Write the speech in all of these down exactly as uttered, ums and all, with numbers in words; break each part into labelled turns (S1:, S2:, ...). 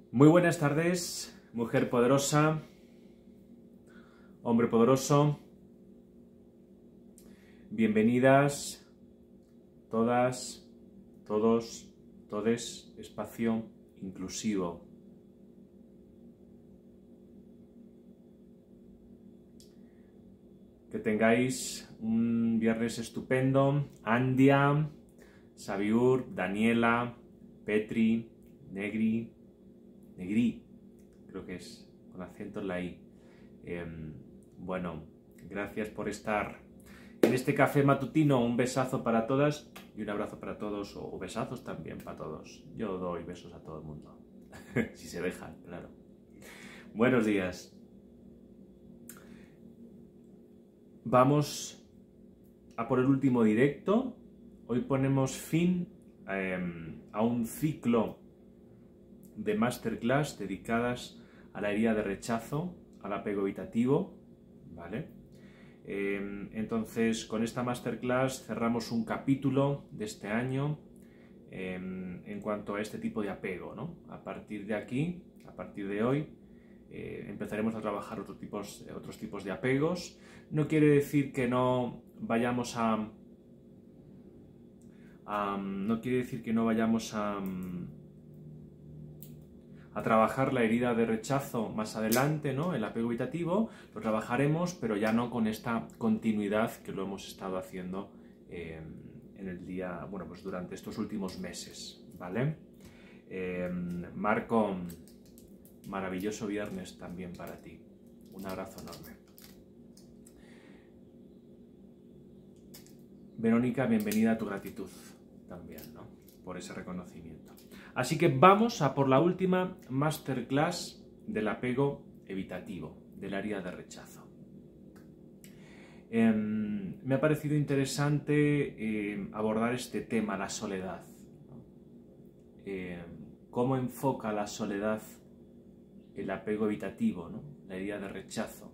S1: Muy buenas tardes, mujer poderosa, hombre poderoso. Bienvenidas todas, todos, todes, espacio inclusivo. Que tengáis un viernes estupendo. Andia, Sabiur, Daniela, Petri, Negri, Negri, creo que es, con acento en la I. Eh, bueno, gracias por estar en este café matutino. Un besazo para todas y un abrazo para todos, o besazos también para todos. Yo doy besos a todo el mundo, si se dejan, claro. Buenos días. Vamos a por el último directo. Hoy ponemos fin eh, a un ciclo de masterclass dedicadas a la herida de rechazo, al apego evitativo, ¿vale? Eh, entonces, con esta masterclass cerramos un capítulo de este año eh, en cuanto a este tipo de apego, ¿no? A partir de aquí, a partir de hoy, eh, empezaremos a trabajar otros tipos, otros tipos de apegos. No quiere decir que no vayamos a... a no quiere decir que no vayamos a... a trabajar la herida de rechazo más adelante, ¿no? El apego evitativo, lo trabajaremos, pero ya no con esta continuidad que lo hemos estado haciendo eh, en el día, bueno, pues durante estos últimos meses, ¿vale? Eh, Marco, maravilloso viernes también para ti. Un abrazo enorme. Verónica, bienvenida a tu gratitud también, ¿no? Por ese reconocimiento. Así que vamos a por la última masterclass del apego evitativo, del área de rechazo. Eh, me ha parecido interesante eh, abordar este tema, la soledad, ¿no? Eh, cómo enfoca la soledad el apego evitativo, ¿no? La herida de rechazo.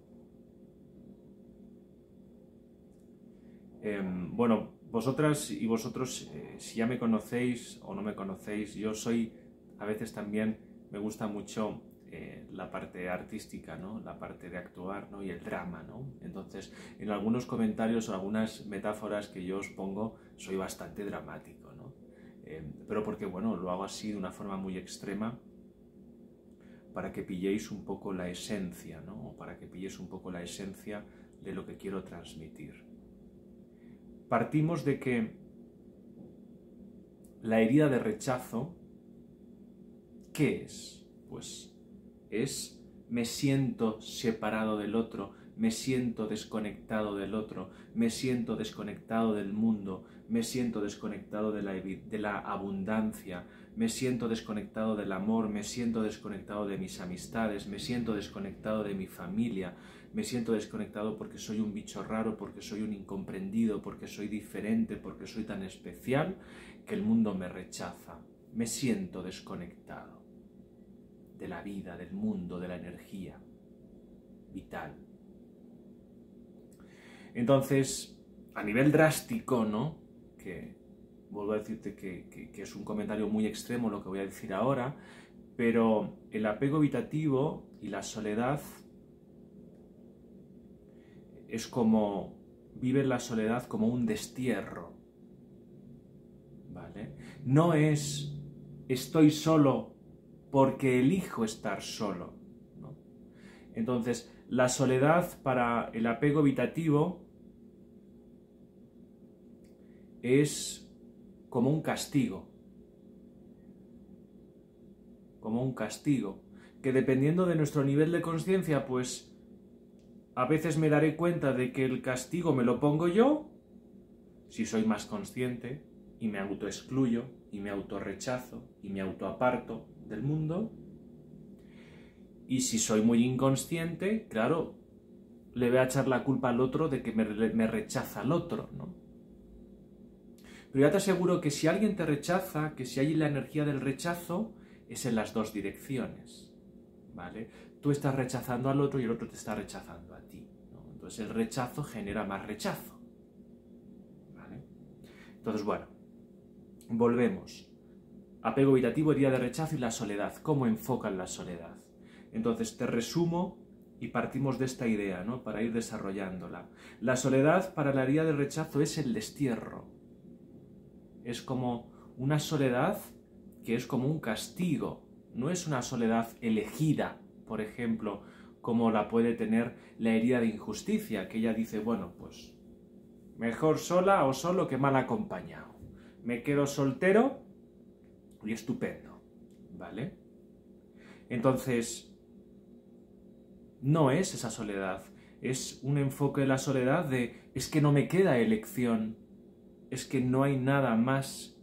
S1: Eh, bueno, vosotras y vosotros, eh, si ya me conocéis o no me conocéis, yo soy, a veces también me gusta mucho eh, la parte artística, ¿no? La parte de actuar, ¿no? Y el drama, ¿no? Entonces, en algunos comentarios o algunas metáforas que yo os pongo, soy bastante dramático, ¿no? Eh, pero porque, bueno, lo hago así de una forma muy extrema para que pilléis un poco la esencia, ¿no? O para que pilléis un poco la esencia de lo que quiero transmitir. Partimos de que la herida de rechazo, ¿qué es? Pues es me siento separado del otro, me siento desconectado del otro, me siento desconectado del mundo, me siento desconectado de la, de la abundancia, me siento desconectado del amor, me siento desconectado de mis amistades, me siento desconectado de mi familia, me siento desconectado porque soy un bicho raro, porque soy un incomprendido, porque soy diferente, porque soy tan especial que el mundo me rechaza. Me siento desconectado de la vida, del mundo, de la energía vital. Entonces, a nivel drástico, ¿no? Que vuelvo a decirte que, que, que es un comentario muy extremo lo que voy a decir ahora, pero el apego evitativo y la soledad es como, vive la soledad como un destierro, ¿vale? No es estoy solo porque elijo estar solo, ¿no? Entonces, la soledad para el apego evitativo es como un castigo, como un castigo, que dependiendo de nuestro nivel de conciencia, pues a veces me daré cuenta de que el castigo me lo pongo yo, si soy más consciente, y me autoexcluyo, y me autorrechazo, y me autoaparto del mundo. Y si soy muy inconsciente, claro, le voy a echar la culpa al otro de que me, me rechaza al otro, ¿no? Pero ya te aseguro que si alguien te rechaza, que si hay la energía del rechazo, es en las dos direcciones, ¿vale? Tú estás rechazando al otro y el otro te está rechazando a ti, ¿no? Entonces el rechazo genera más rechazo, ¿vale? Entonces, bueno, volvemos apego evitativo, herida de rechazo y la soledad. ¿Cómo enfocan la soledad? Entonces te resumo y partimos de esta idea, ¿no? Para ir desarrollándola. La soledad para la herida de rechazo es el destierro. Es como una soledad que es como un castigo. No es una soledad elegida, por ejemplo, como la puede tener la herida de injusticia, que ella dice, bueno, pues mejor sola o solo que mal acompañado. Me quedo soltero y estupendo, ¿vale? Entonces, no es esa soledad, es un enfoque de la soledad de, es que no me queda elección, es que no hay nada más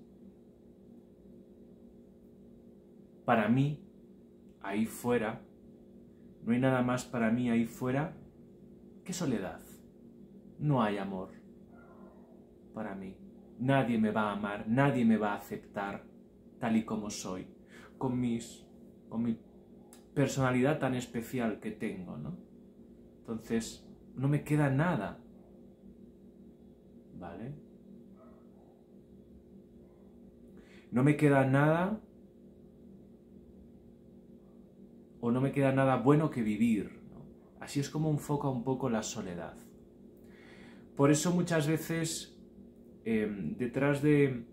S1: para mí ahí fuera, no hay nada más para mí ahí fuera que soledad. No hay amor para mí. Nadie me va a amar, nadie me va a aceptar tal y como soy, con, mis, con mi personalidad tan especial que tengo, ¿no? Entonces, no me queda nada, ¿vale? No me queda nada o no me queda nada bueno que vivir, ¿no? Así es como enfoca un poco la soledad. Por eso muchas veces eh, detrás de,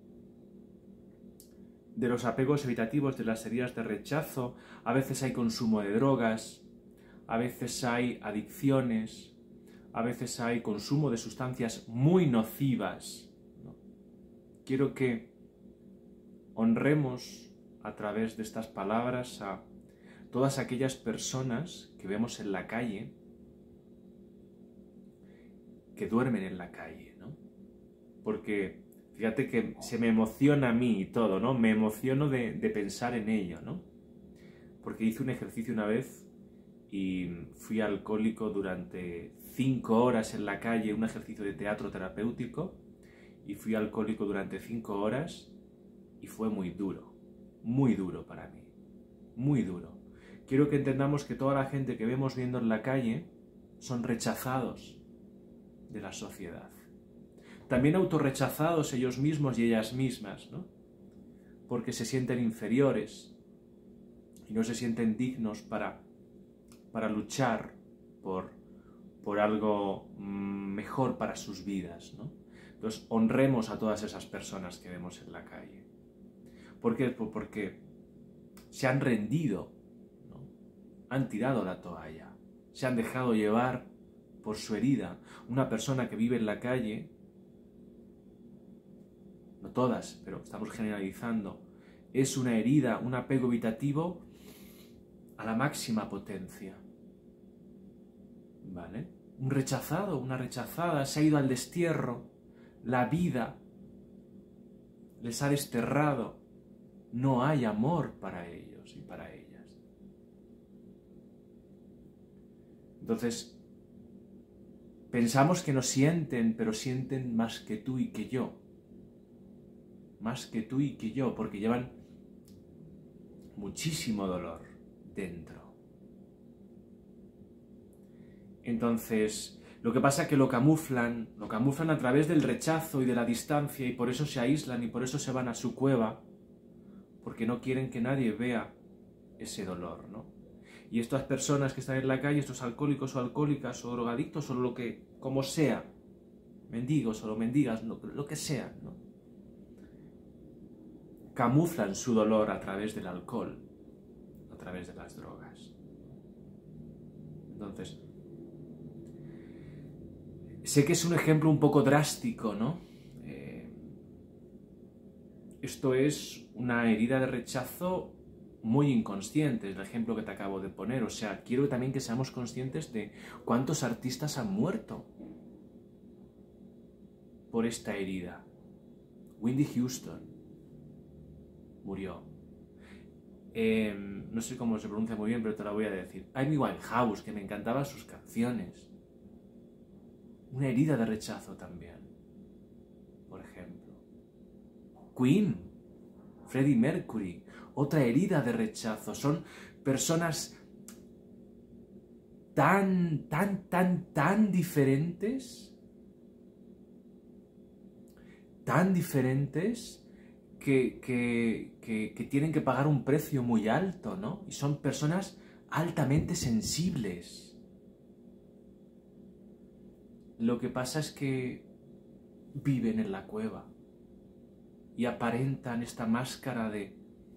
S1: de los apegos evitativos, de las heridas de rechazo, a veces hay consumo de drogas, a veces hay adicciones, a veces hay consumo de sustancias muy nocivas, ¿no? Quiero que honremos a través de estas palabras a todas aquellas personas que vemos en la calle, que duermen en la calle, ¿no? Porque fíjate que se me emociona a mí y todo, ¿no? Me emociono de, de pensar en ello, ¿no? Porque hice un ejercicio una vez y fui alcohólico durante cinco horas en la calle, un ejercicio de teatro terapéutico, y fui alcohólico durante cinco horas y fue muy duro, muy duro para mí, muy duro. Quiero que entendamos que toda la gente que vemos viendo en la calle son rechazados de la sociedad. También autorrechazados ellos mismos y ellas mismas, ¿no? Porque se sienten inferiores y no se sienten dignos para, para luchar por, por algo mejor para sus vidas, ¿no? Entonces, honremos a todas esas personas que vemos en la calle. ¿Por qué? Porque se han rendido, ¿no? Han tirado la toalla, se han dejado llevar por su herida. Una persona que vive en la calle, no todas, pero estamos generalizando, es una herida, un apego evitativo a la máxima potencia, ¿vale? Un rechazado, una rechazada, se ha ido al destierro, la vida les ha desterrado, no hay amor para ellos y para ellas. Entonces, pensamos que no sienten, pero sienten más que tú y que yo. Más que tú y que yo, porque llevan muchísimo dolor dentro. Entonces, lo que pasa es que lo camuflan, lo camuflan a través del rechazo y de la distancia, y por eso se aíslan y por eso se van a su cueva, porque no quieren que nadie vea ese dolor, ¿no? Y estas personas que están en la calle, estos alcohólicos o alcohólicas o drogadictos o lo que, como sea, mendigos o mendigas, lo, lo que sean, ¿no? Camuflan su dolor a través del alcohol, a través de las drogas. Entonces, sé que es un ejemplo un poco drástico, ¿no? Eh, esto es una herida de rechazo muy inconsciente, es el ejemplo que te acabo de poner. O sea, quiero también que seamos conscientes de cuántos artistas han muerto por esta herida. Whitney Houston murió. Eh, no sé cómo se pronuncia muy bien, pero te la voy a decir. Amy Winehouse, que me encantaban sus canciones. Una herida de rechazo también, por ejemplo. Queen, Freddie Mercury, otra herida de rechazo. Son personas tan, tan, tan, tan diferentes, tan diferentes, que, que, que, que tienen que pagar un precio muy alto, ¿no? Y son personas altamente sensibles. Lo que pasa es que viven en la cueva y aparentan esta máscara de,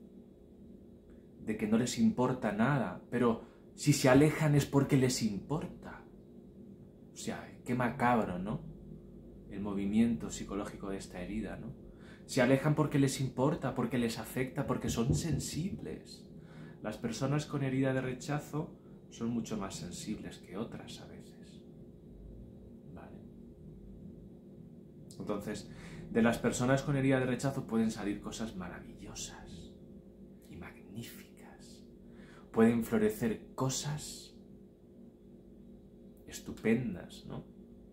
S1: de que no les importa nada, pero si se alejan es porque les importa. O sea, qué macabro, ¿no? El movimiento psicológico de esta herida, ¿no? Se alejan porque les importa, porque les afecta, porque son sensibles. Las personas con herida de rechazo son mucho más sensibles que otras a veces. ¿Vale? Entonces, de las personas con herida de rechazo pueden salir cosas maravillosas y magníficas. Pueden florecer cosas estupendas, ¿no?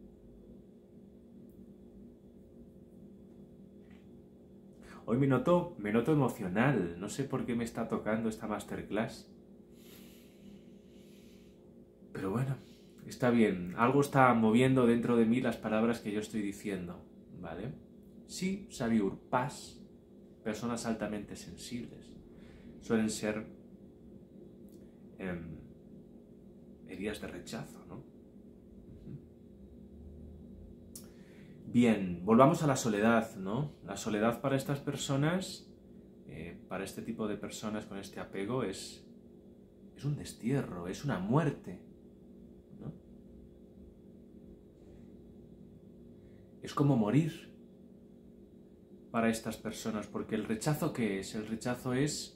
S1: Hoy me noto, me noto emocional, no sé por qué me está tocando esta masterclass. Pero bueno, está bien, algo está moviendo dentro de mí las palabras que yo estoy diciendo, ¿vale? Sí, Sabiur, paz, personas altamente sensibles, suelen ser eh, heridas de rechazo, ¿no? Bien, volvamos a la soledad, ¿no? La soledad para estas personas, eh, para este tipo de personas con este apego, es, es un destierro, es una muerte, ¿no? Es como morir para estas personas, porque el rechazo, ¿qué es? El rechazo es...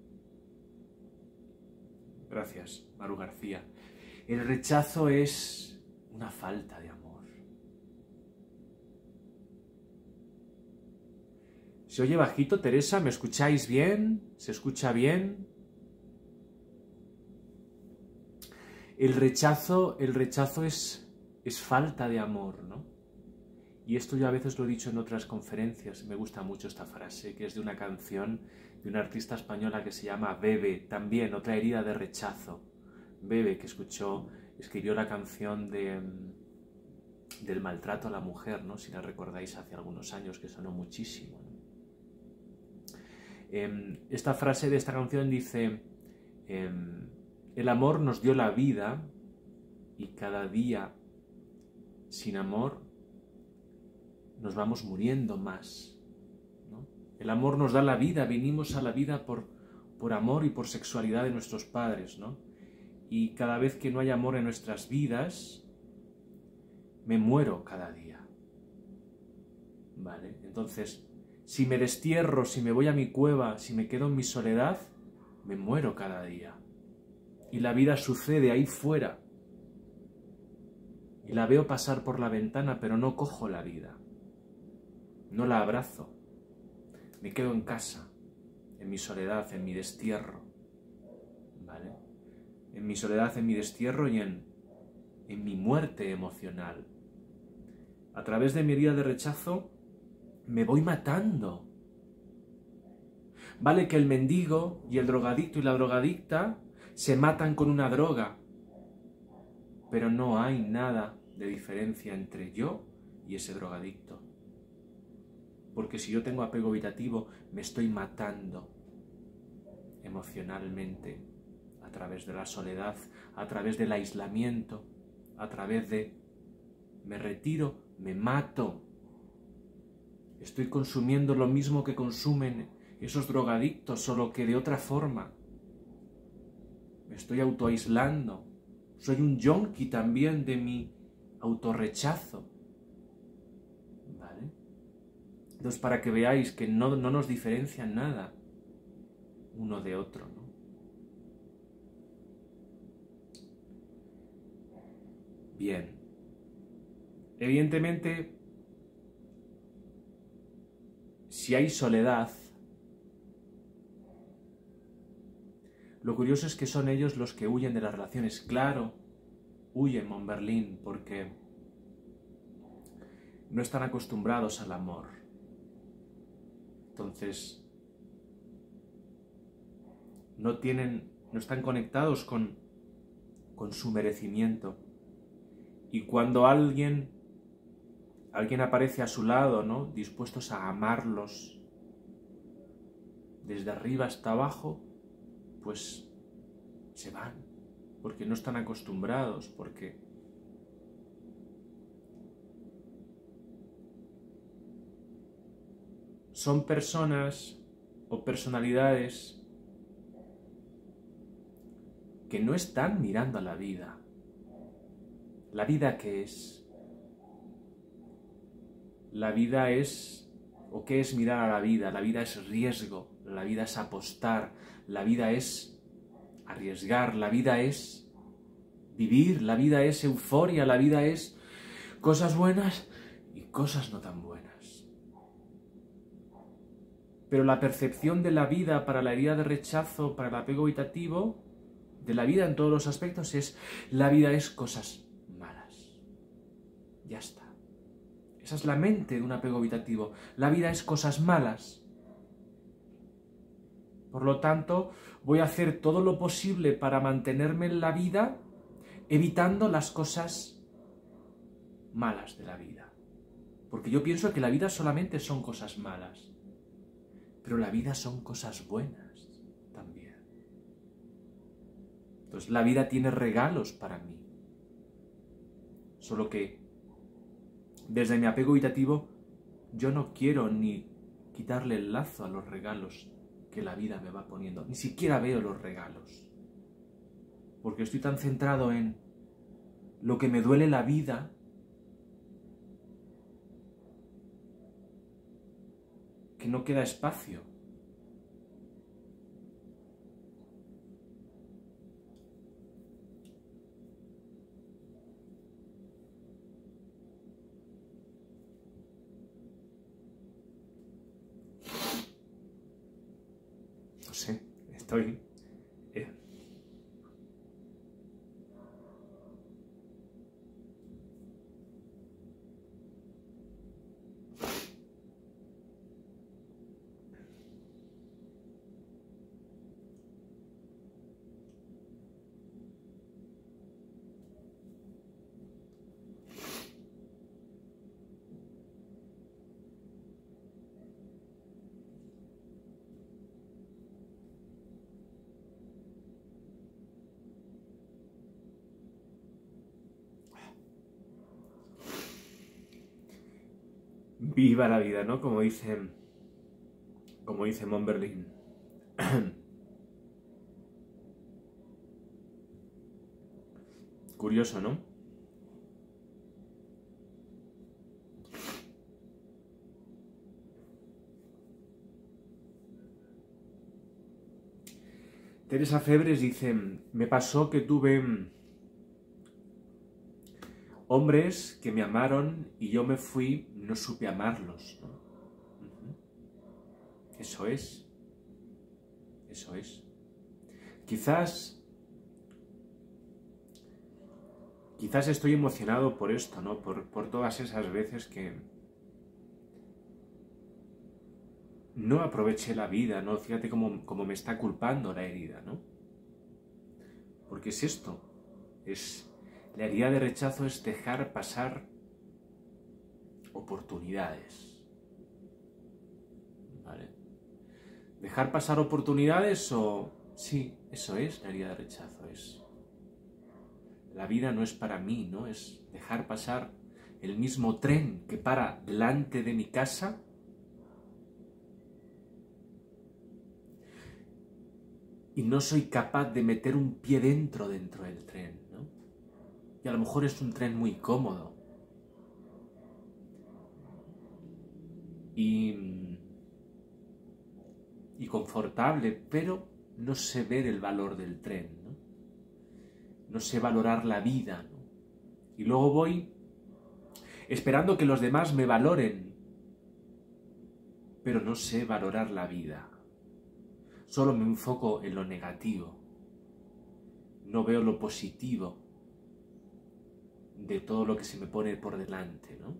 S1: Gracias, Maru García. El rechazo es una falta de amor. ¿Se oye bajito, Teresa? ¿Me escucháis bien? ¿Se escucha bien? El rechazo, el rechazo es, es falta de amor, ¿no? Y esto yo a veces lo he dicho en otras conferencias, me gusta mucho esta frase, que es de una canción de una artista española que se llama Bebe, también otra herida de rechazo. Bebe, que escuchó, escribió la canción de, del maltrato a la mujer, ¿no? Si la recordáis, hace algunos años, que sonó muchísimo, ¿no? Esta frase de esta canción dice: el amor nos dio la vida y cada día sin amor nos vamos muriendo más, ¿no? El amor nos da la vida, vinimos a la vida por, por amor y por sexualidad de nuestros padres, ¿no? Y cada vez que no hay amor en nuestras vidas, me muero cada día, ¿vale? Entonces, si me destierro, si me voy a mi cueva, si me quedo en mi soledad, me muero cada día. Y la vida sucede ahí fuera. Y la veo pasar por la ventana, pero no cojo la vida. No la abrazo. Me quedo en casa, en mi soledad, en mi destierro. ¿Vale? En mi soledad, en mi destierro y en, en mi muerte emocional. A través de mi herida de rechazo, me voy matando. Vale que el mendigo y el drogadicto y la drogadicta se matan con una droga, pero no hay nada de diferencia entre yo y ese drogadicto. Porque si yo tengo apego evitativo, me estoy matando emocionalmente a través de la soledad, a través del aislamiento, a través de me retiro, me mato. Estoy consumiendo lo mismo que consumen esos drogadictos, solo que de otra forma. Me estoy autoaislando. Soy un yonki también de mi autorrechazo. ¿Vale? Entonces, para que veáis que no, no nos diferencian nada uno de otro, ¿no? Bien. Evidentemente, si hay soledad, lo curioso es que son ellos los que huyen de las relaciones. Claro, huyen, Monberlín, porque no están acostumbrados al amor. Entonces, no tienen, no están conectados con, con su merecimiento. Y cuando alguien, alguien aparece a su lado, ¿no?, dispuestos a amarlos, desde arriba hasta abajo, pues se van, porque no están acostumbrados, porque son personas o personalidades que no están mirando a la vida. ¿La vida qué es? La vida es, ¿o qué es mirar a la vida? La vida es riesgo, la vida es apostar, la vida es arriesgar, la vida es vivir, la vida es euforia, la vida es cosas buenas y cosas no tan buenas. Pero la percepción de la vida para la herida de rechazo, para el apego evitativo, de la vida en todos los aspectos, es la vida es cosas malas. Ya está. Esa es la mente de un apego evitativo. La vida es cosas malas. Por lo tanto, voy a hacer todo lo posible para mantenerme en la vida, evitando las cosas malas de la vida. Porque yo pienso que la vida solamente son cosas malas. Pero la vida son cosas buenas también. Entonces, la vida tiene regalos para mí. Solo que, desde mi apego evitativo, yo no quiero ni quitarle el lazo a los regalos que la vida me va poniendo. Ni siquiera veo los regalos. Porque estoy tan centrado en lo que me duele la vida, que no queda espacio. No sé, estoy... Eh. Viva la vida, ¿no? Como dice, como dice Monberlin. Curioso, ¿no? Teresa Febres dice, me pasó que tuve hombres que me amaron y yo me fui, no supe amarlos, ¿no? Uh-huh. Eso es. Eso es. Quizás, quizás estoy emocionado por esto, ¿no? Por, por todas esas veces que no aproveché la vida, ¿no? Fíjate cómo, cómo me está culpando la herida, ¿no? Porque es esto, es... La herida de rechazo es dejar pasar oportunidades. ¿Vale? Dejar pasar oportunidades o... Sí, eso es la herida de rechazo. Es... La vida no es para mí, ¿no? Es dejar pasar el mismo tren que para delante de mi casa y no soy capaz de meter un pie dentro dentro del tren, ¿no? Y a lo mejor es un tren muy cómodo. Y, y confortable, pero no sé ver el valor del tren, ¿no? No sé valorar la vida, ¿no? Y luego voy esperando que los demás me valoren, pero no sé valorar la vida. Solo me enfoco en lo negativo. No veo lo positivo de todo lo que se me pone por delante, ¿no?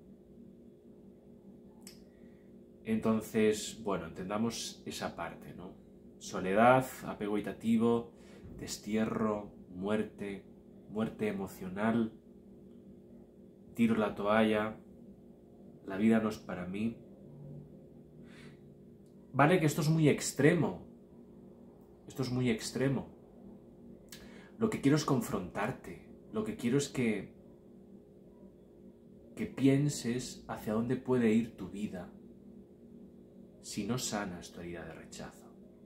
S1: Entonces, bueno, entendamos esa parte, ¿no? Soledad, apego evitativo, destierro, muerte, muerte emocional, tiro la toalla, la vida no es para mí. vale que esto es muy extremo, esto es muy extremo. Lo que quiero es confrontarte, lo que quiero es que, que pienses hacia dónde puede ir tu vida si no sanas tu herida de rechazo.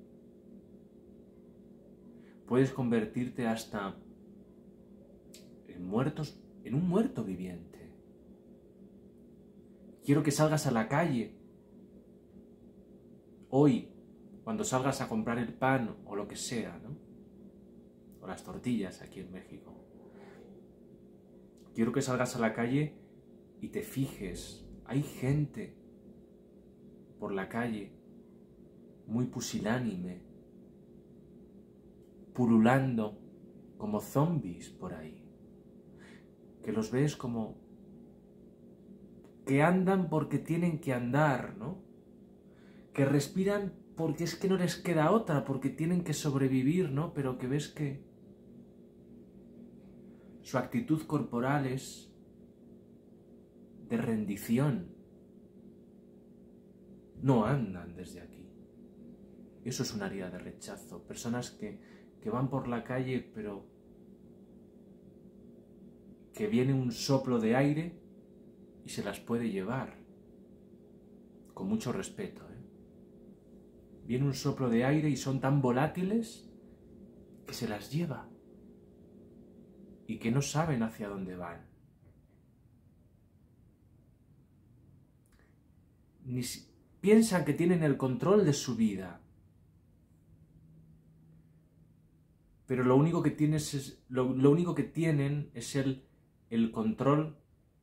S1: Puedes convertirte hasta en, muertos, en un muerto viviente. Quiero que salgas a la calle hoy, cuando salgas a comprar el pan o lo que sea, ¿no? O las tortillas aquí en México. Quiero que salgas a la calle y te fijes. Hay gente por la calle muy pusilánime, pululando como zombies por ahí, que los ves como que andan porque tienen que andar, ¿no? Que respiran porque es que no les queda otra, porque tienen que sobrevivir, ¿no? Pero que ves que su actitud corporal es de rendición. No andan desde aquí. Eso es una herida de rechazo. Personas que, que van por la calle, pero que viene un soplo de aire y se las puede llevar. Con mucho respeto, ¿eh? Viene un soplo de aire y son tan volátiles que se las lleva y que no saben hacia dónde van. Ni si, piensan que tienen el control de su vida, pero lo único que, tienes es, lo, lo único que tienen es el, el control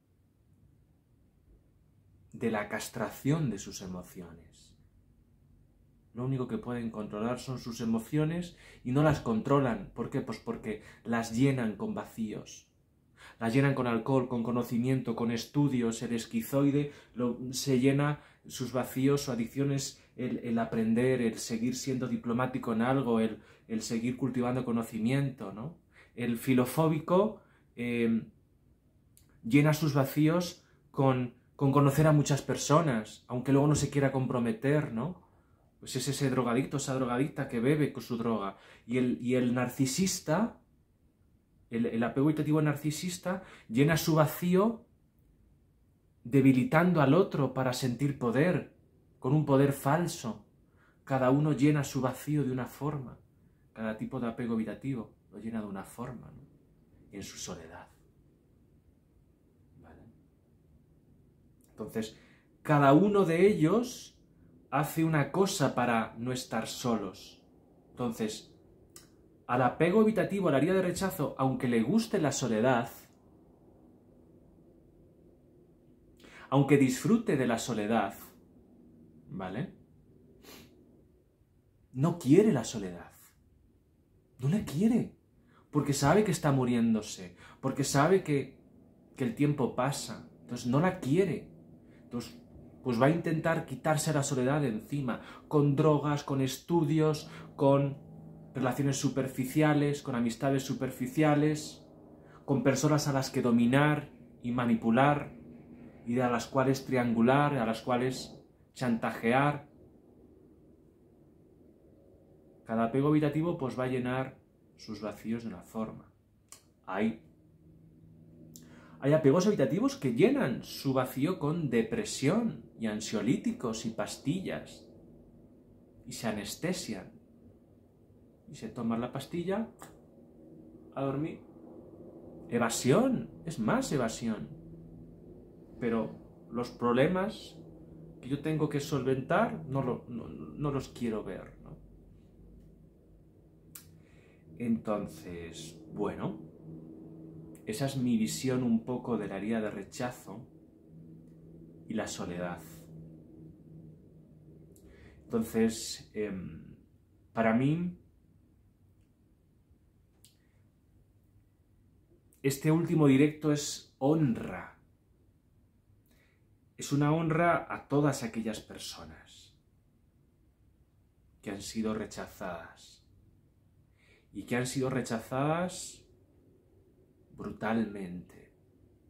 S1: de la castración de sus emociones. Lo único que pueden controlar son sus emociones y no las controlan. ¿Por qué? Pues porque las llenan con vacíos. Las llenan con alcohol, con conocimiento, con estudios. El esquizoide lo, se llena sus vacíos, su adicción es el, el aprender, el seguir siendo diplomático en algo, el, el seguir cultivando conocimiento, ¿no? El filofóbico eh, llena sus vacíos con, con conocer a muchas personas, aunque luego no se quiera comprometer, ¿no? Pues es ese drogadicto, esa drogadicta que bebe con su droga. Y el, y el narcisista, el, el apego evitativo narcisista, llena su vacío debilitando al otro para sentir poder, con un poder falso. Cada uno llena su vacío de una forma. Cada tipo de apego evitativo lo llena de una forma, ¿no? En su soledad. ¿Vale? Entonces, cada uno de ellos hace una cosa para no estar solos. Entonces, al apego evitativo, a la herida de rechazo, aunque le guste la soledad, aunque disfrute de la soledad, ¿vale? No quiere la soledad. No la quiere. Porque sabe que está muriéndose. Porque sabe que, que el tiempo pasa. Entonces no la quiere. Entonces, pues va a intentar quitarse la soledad de encima. Con drogas, con estudios, con relaciones superficiales, con amistades superficiales, con personas a las que dominar y manipular, y a las cuales triangular, a las cuales chantajear. Cada apego evitativo pues va a llenar sus vacíos de una forma. Hay, hay apegos evitativos que llenan su vacío con depresión y ansiolíticos y pastillas. Y se anestesian. Y se toman la pastilla a dormir. Evasión, es más evasión. Pero los problemas que yo tengo que solventar no, lo, no, no los quiero ver, ¿no? Entonces, bueno, esa es mi visión un poco de la herida de rechazo y la soledad. Entonces, eh, para mí, este último directo es honra. Es una honra a todas aquellas personas que han sido rechazadas y que han sido rechazadas brutalmente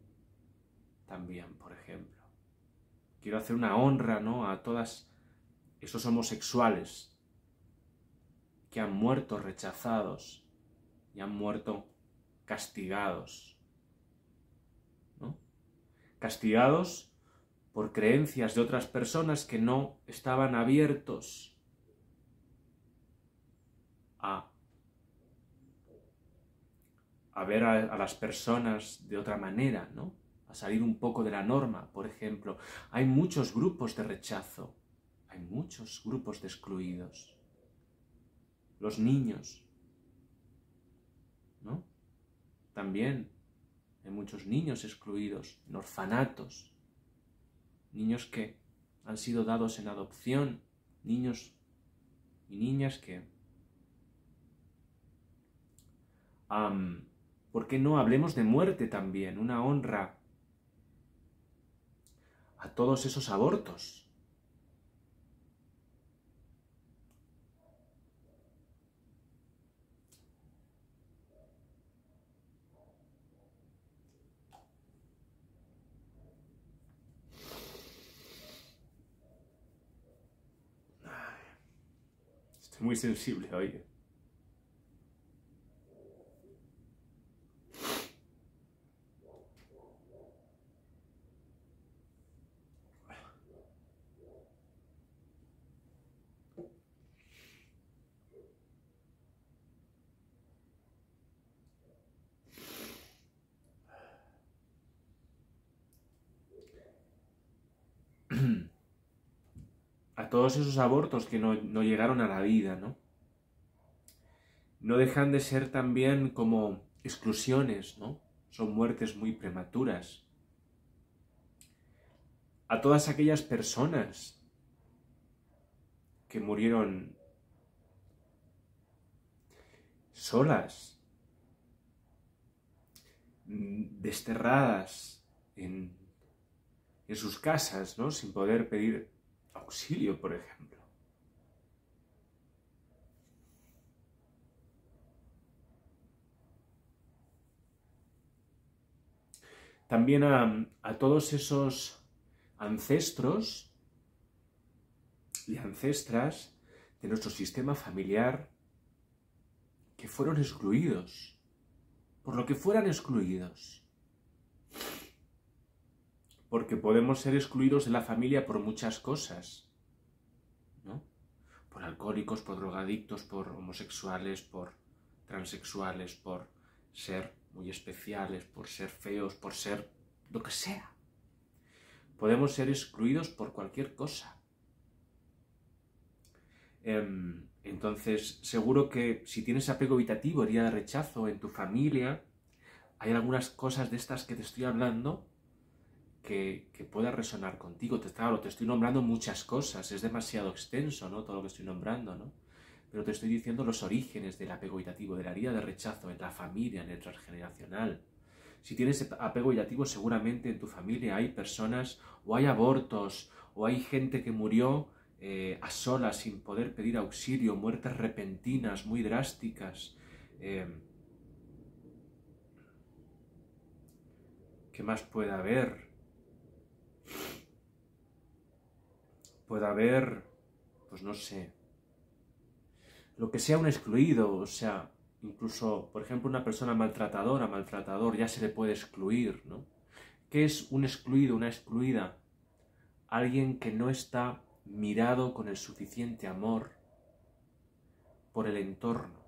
S1: también, por ejemplo. Quiero hacer una honra, ¿no?, a todas esos homosexuales que han muerto rechazados y han muerto castigados, ¿no? Castigados por creencias de otras personas que no estaban abiertos a, a ver a, a las personas de otra manera, ¿no? A salir un poco de la norma, por ejemplo. Hay muchos grupos de rechazo, hay muchos grupos de excluidos. Los niños, ¿no? También hay muchos niños excluidos en orfanatos, niños que han sido dados en adopción, niños y niñas que... Um, ¿por qué no hablemos de muerte también? Una honra a todos esos abortos. Estoy muy sensible hoy. A todos esos abortos que no, no llegaron a la vida, ¿no? No dejan de ser también como exclusiones, ¿no? Son muertes muy prematuras. A todas aquellas personas que murieron solas, desterradas en, en sus casas, ¿no? Sin poder pedir auxilio, por ejemplo. También a, a todos esos ancestros y ancestras de nuestro sistema familiar que fueron excluidos, por lo que fueran excluidos. Porque podemos ser excluidos de la familia por muchas cosas, ¿no? Por alcohólicos, por drogadictos, por homosexuales, por transexuales, por ser muy especiales, por ser feos, por ser lo que sea. Podemos ser excluidos por cualquier cosa. Entonces, seguro que si tienes apego evitativo, herida de rechazo en tu familia, hay algunas cosas de estas que te estoy hablando que, que pueda resonar contigo. Te, claro, te estoy nombrando muchas cosas, es demasiado extenso, ¿no? Todo lo que estoy nombrando, ¿no? Pero te estoy diciendo los orígenes del apego evitativo, de la herida de rechazo en la familia, en el transgeneracional. Si tienes apego evitativo, seguramente en tu familia hay personas, o hay abortos, o hay gente que murió eh, a solas sin poder pedir auxilio, muertes repentinas, muy drásticas. Eh, ¿Qué más puede haber? Puede haber, pues no sé, lo que sea un excluido, o sea, incluso, por ejemplo, una persona maltratadora, maltratador, ya se le puede excluir, ¿no? ¿Qué es un excluido, una excluida? Alguien que no está mirado con el suficiente amor por el entorno.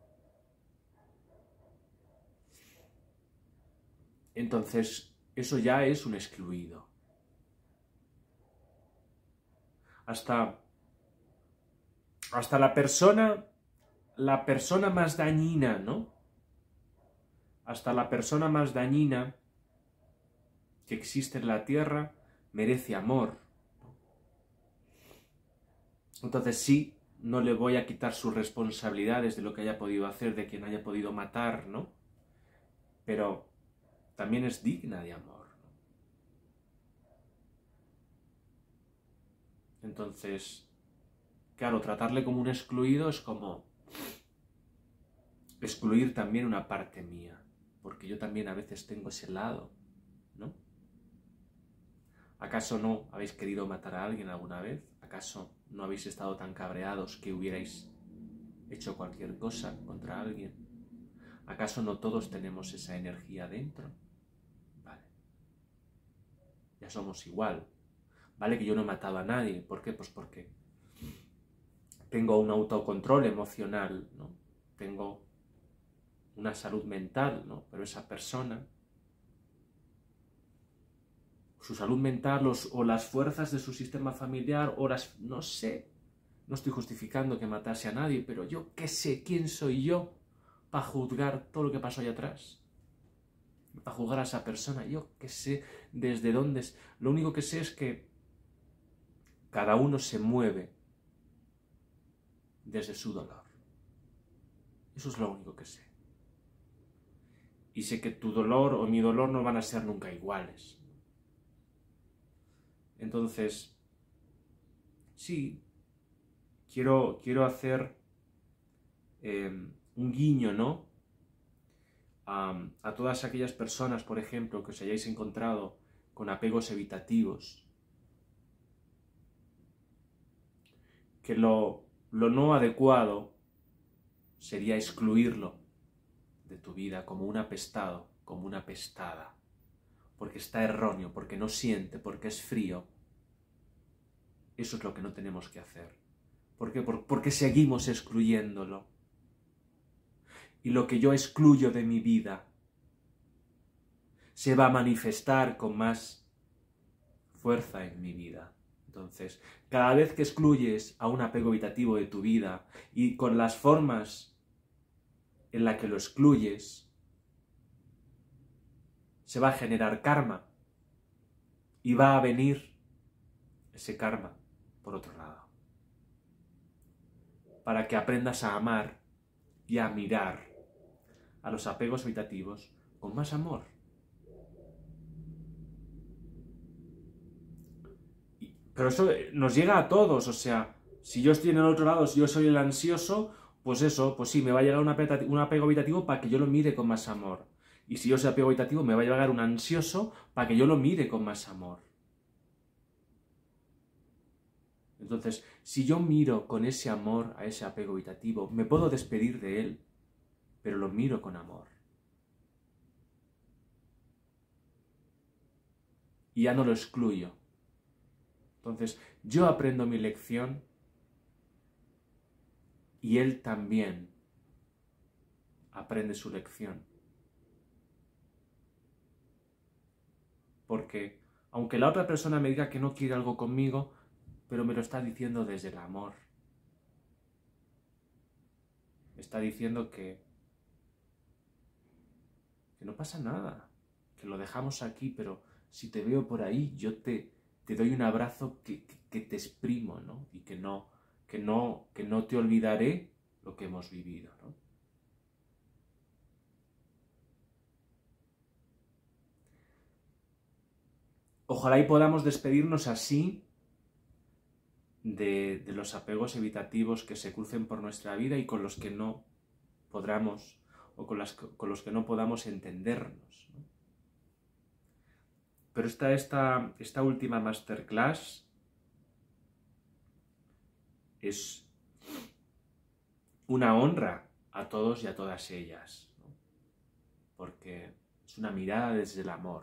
S1: Entonces, eso ya es un excluido. Hasta, hasta la persona, la persona más dañina, ¿no? Hasta la persona más dañina que existe en la tierra merece amor. Entonces sí, no le voy a quitar sus responsabilidades de lo que haya podido hacer, de quien haya podido matar, ¿no? Pero también es digna de amor, ¿no? Entonces, claro, tratarle como un excluido es como excluir también una parte mía, porque yo también a veces tengo ese lado, ¿no? ¿Acaso no habéis querido matar a alguien alguna vez? ¿Acaso no habéis estado tan cabreados que hubierais hecho cualquier cosa contra alguien. ¿Acaso no todos tenemos esa energía dentro? Vale. Ya somos igual. Vale que yo no he matado a nadie. ¿Por qué? Pues porque tengo un autocontrol emocional, ¿no? Tengo una salud mental, ¿no? Pero esa persona, su salud mental o, o las fuerzas de su sistema familiar, o las, no sé, no estoy justificando que matase a nadie, pero yo qué sé, ¿quién soy yo para juzgar todo lo que pasó allá atrás? Para juzgar a esa persona, yo qué sé desde dónde es. Lo único que sé es que cada uno se mueve desde su dolor. Eso es lo único que sé. Y sé que tu dolor o mi dolor no van a ser nunca iguales. Entonces, sí, quiero, quiero hacer eh, un guiño, ¿no? A, a todas aquellas personas, por ejemplo, que os hayáis encontrado con apegos evitativos. Que lo, lo no adecuado sería excluirlo de tu vida como un apestado, como una apestada, porque está erróneo, porque no siente, porque es frío. Eso es lo que no tenemos que hacer. ¿Por qué? Porque seguimos excluyéndolo. Y lo que yo excluyo de mi vida se va a manifestar con más fuerza en mi vida. Entonces, cada vez que excluyes a un apego evitativo de tu vida y con las formas en las que lo excluyes, se va a generar karma y va a venir ese karma por otro lado. Para que aprendas a amar y a mirar a los apegos evitativos con más amor. Pero eso nos llega a todos, o sea, si yo estoy en el otro lado, si yo soy el ansioso, pues eso, pues sí, me va a llegar un apego evitativo para que yo lo mire con más amor. Y si yo soy apego evitativo, me va a llegar un ansioso para que yo lo mire con más amor. Entonces, si yo miro con ese amor a ese apego evitativo, me puedo despedir de él, pero lo miro con amor. Y ya no lo excluyo. Entonces, yo aprendo mi lección y él también aprende su lección. Porque, aunque la otra persona me diga que no quiere algo conmigo, pero me lo está diciendo desde el amor. Me está diciendo que, que no pasa nada, que lo dejamos aquí, pero si te veo por ahí, yo te, te doy un abrazo que, que, que te exprimo, ¿no? Y que no, que, no, que no te olvidaré lo que hemos vivido, ¿no? Ojalá y podamos despedirnos así de, de los apegos evitativos que se crucen por nuestra vida y con los que no podamos, o con, las, con los que no podamos entendernos, ¿no? Pero esta, esta, esta última masterclass es una honra a todos y a todas ellas, ¿no? Porque es una mirada desde el amor.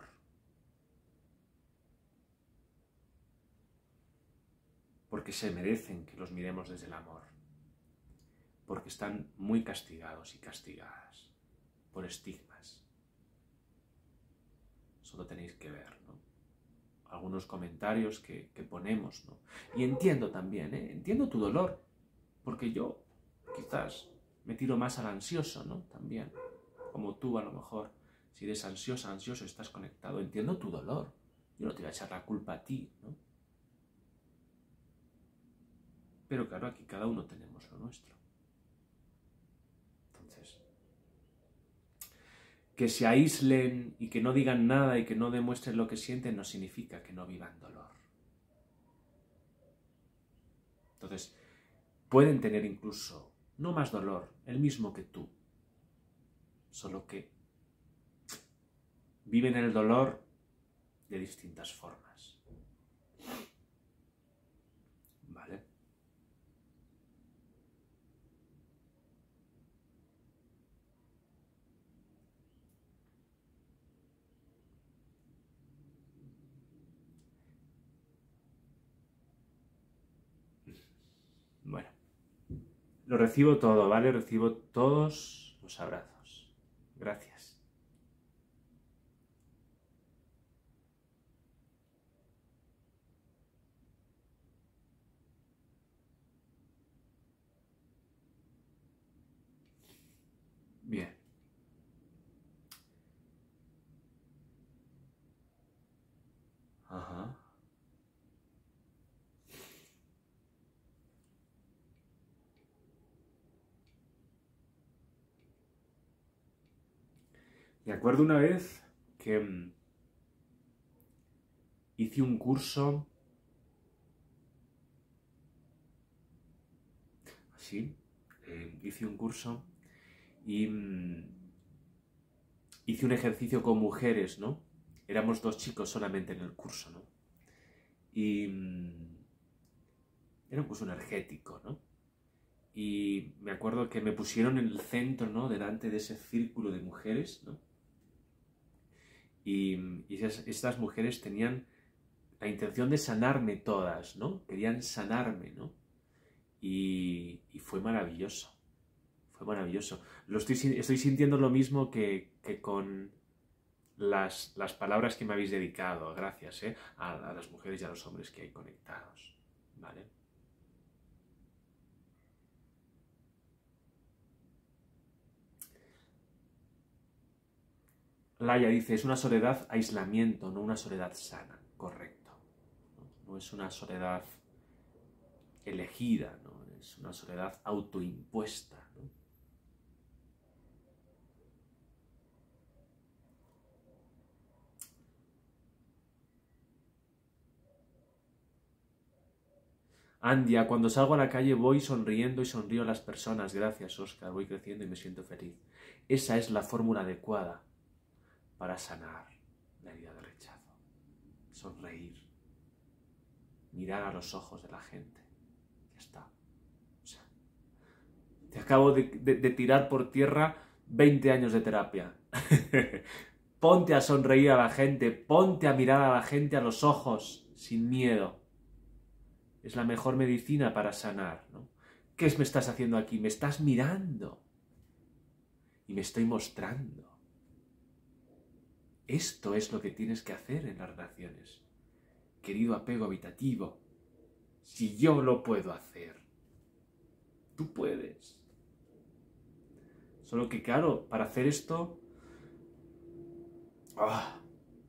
S1: Porque se merecen que los miremos desde el amor. Porque están muy castigados y castigadas por estigmas. Solo tenéis que ver, ¿no? Algunos comentarios que, que ponemos, ¿no? Y entiendo también, ¿eh? Entiendo tu dolor, porque yo quizás me tiro más al ansioso, ¿no? También, como tú a lo mejor, si eres ansiosa, ansioso, estás conectado. Entiendo tu dolor, yo no te voy a echar la culpa a ti, ¿no? Pero claro, aquí cada uno tenemos lo nuestro. Entonces, que se aíslen y que no digan nada y que no demuestren lo que sienten no significa que no vivan dolor. Entonces, pueden tener incluso, no más dolor, el mismo que tú, solo que viven el dolor de distintas formas. ¿Vale? Bueno, lo recibo todo, ¿vale? Recibo todos los abrazos. Gracias. Bien. Ajá. Me acuerdo una vez que mm, hice un curso así, eh, hice un curso y mm, hice un ejercicio con mujeres, ¿no? Éramos dos chicos solamente en el curso, ¿no? Y mm, era un curso energético, ¿no? Y me acuerdo que me pusieron en el centro, ¿no? Delante de ese círculo de mujeres, ¿no? Y, y esas, estas mujeres tenían la intención de sanarme todas, ¿no? Querían sanarme, ¿no? Y, y fue maravilloso, fue maravilloso. Lo estoy, estoy sintiendo lo mismo que, que con las, las palabras que me habéis dedicado. Gracias, ¿eh? A, a las mujeres y a los hombres que hay conectados, ¿vale? Laia dice, es una soledad aislamiento, no una soledad sana. Correcto. No, no es una soledad elegida, ¿no? Es una soledad autoimpuesta, ¿no? Andia, cuando salgo a la calle voy sonriendo y sonrío a las personas. Gracias, Óscar, voy creciendo y me siento feliz. Esa es la fórmula adecuada para sanar la herida de rechazo. Sonreír. Mirar a los ojos de la gente. Ya está. O sea, te acabo de, de, de tirar por tierra veinte años de terapia. Ponte a sonreír a la gente, ponte a mirar a la gente a los ojos, sin miedo. Es la mejor medicina para sanar, ¿no? ¿Qué me estás haciendo aquí? Me estás mirando. Y me estoy mostrando. Esto es lo que tienes que hacer en las relaciones. Querido apego habitativo, si yo lo puedo hacer, tú puedes. Solo que, claro, para hacer esto, ¡oh!,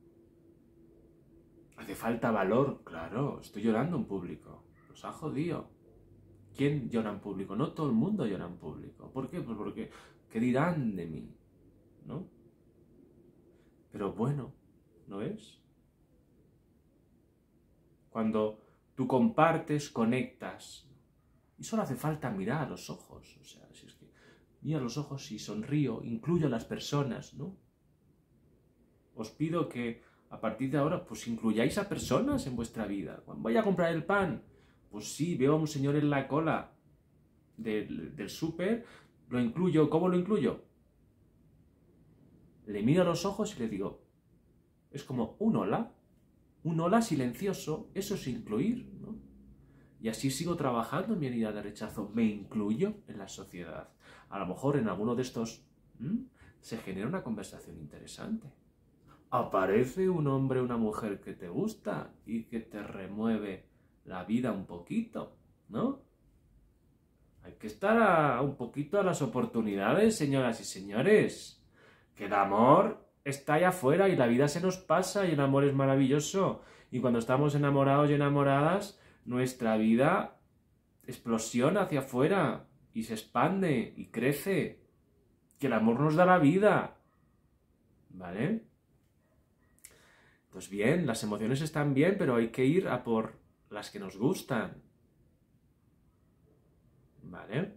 S1: hace falta valor. Claro, estoy llorando en público. Nos ha jodido. ¿Quién llora en público? No todo el mundo llora en público. ¿Por qué? Pues porque, ¿qué dirán de mí? ¿No? Pero bueno, ¿no es? Cuando tú compartes, conectas. Y solo hace falta mirar a los ojos. O sea, si es que miro a los ojos y sonrío, incluyo a las personas, ¿no? Os pido que a partir de ahora, pues incluyáis a personas en vuestra vida. Cuando vaya a comprar el pan, pues sí, veo a un señor en la cola del, del súper, lo incluyo. ¿Cómo lo incluyo? Le miro a los ojos y le digo, es como un hola, un hola silencioso, eso es incluir, ¿no? Y así sigo trabajando en mi herida de rechazo, me incluyo en la sociedad. A lo mejor en alguno de estos ¿m? se genera una conversación interesante. Aparece un hombre o una mujer que te gusta y que te remueve la vida un poquito, ¿no? Hay que estar a, un poquito a las oportunidades, señoras y señores. Que el amor está allá afuera y la vida se nos pasa y el amor es maravilloso. Y cuando estamos enamorados y enamoradas, nuestra vida explosiona hacia afuera y se expande y crece. Que el amor nos da la vida. ¿Vale? Pues bien, las emociones están bien, pero hay que ir a por las que nos gustan. ¿Vale?